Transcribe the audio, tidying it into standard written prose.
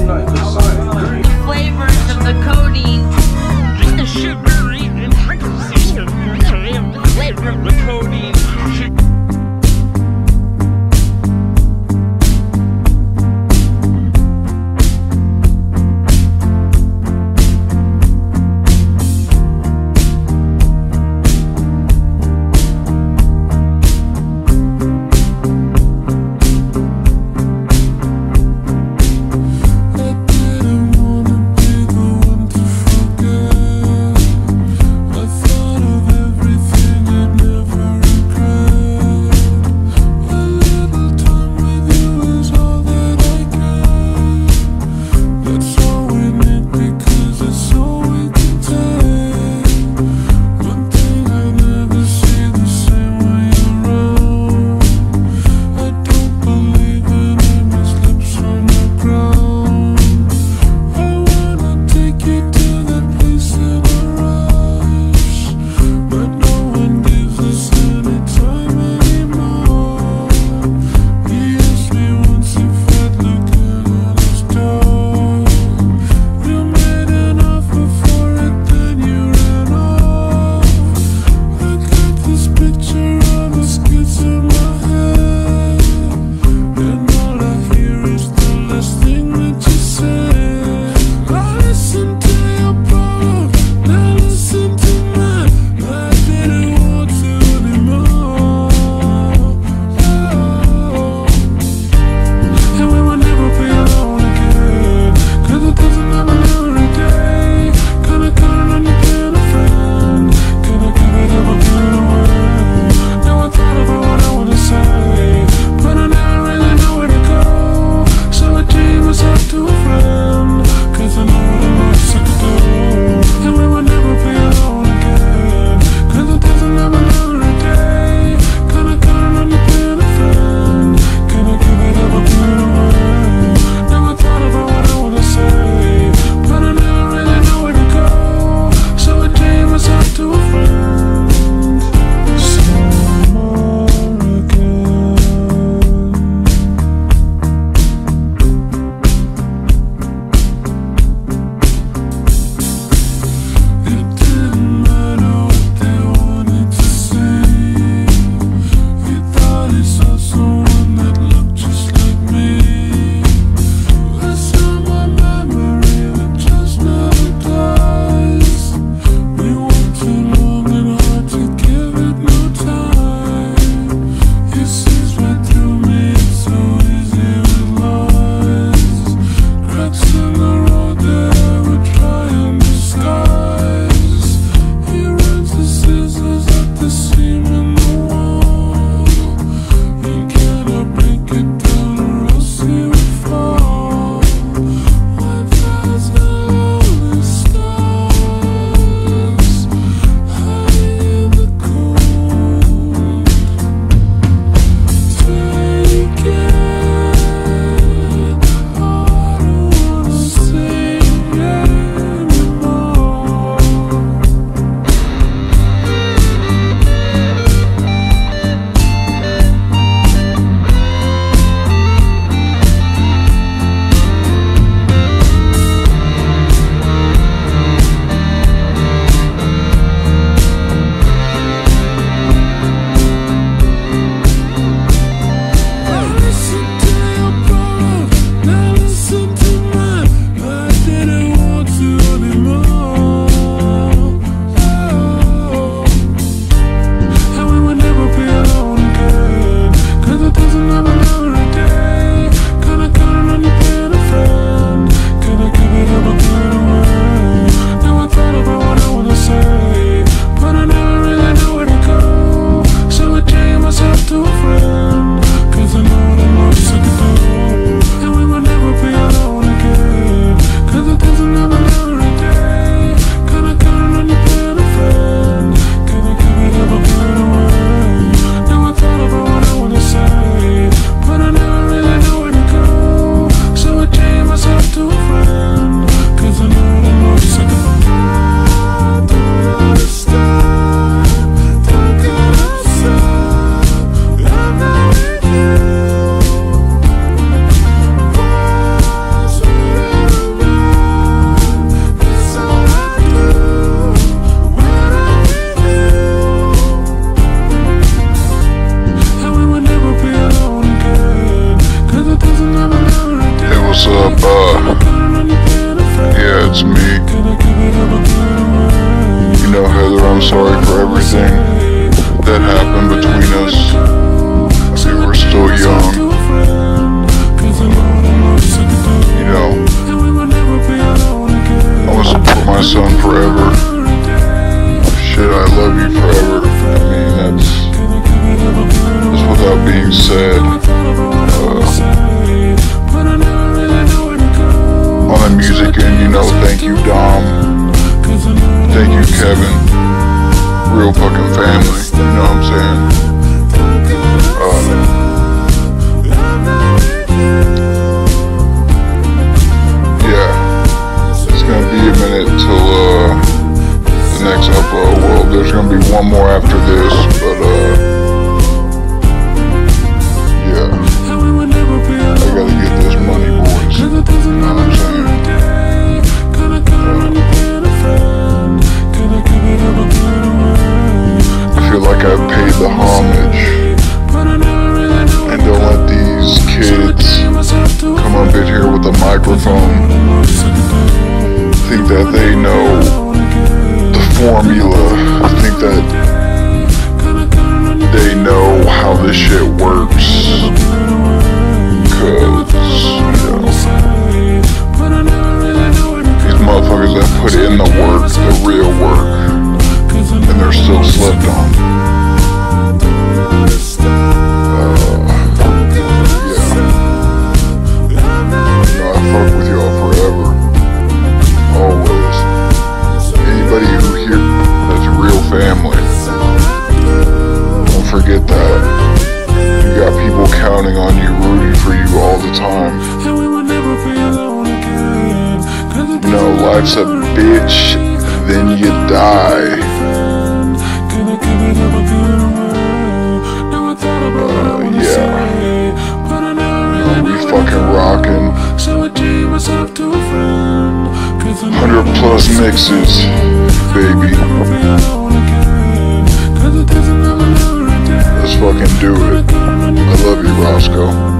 flavors of the codeine. The sugary and the flavor of the codeine. But real fucking family, you know what I'm saying? Yeah, it's gonna be a minute till the next upload. Well, there's gonna be one more after this, but yeah, I gotta get this money, boys, you know what I'm saying? I feel like I've paid the homage, and don't let these kids come up in here with a microphone, think that they know the formula, think that they know how this shit works, cause, these motherfuckers that put in the work, the real work, and they're still slept on. Forget that. You got people counting on you, rooting for you all the time. You know, life's a bitch, then you die. Yeah. We fucking rockin'. 100+ mixes, baby. Let's fucking do it. I love you, Roscoe.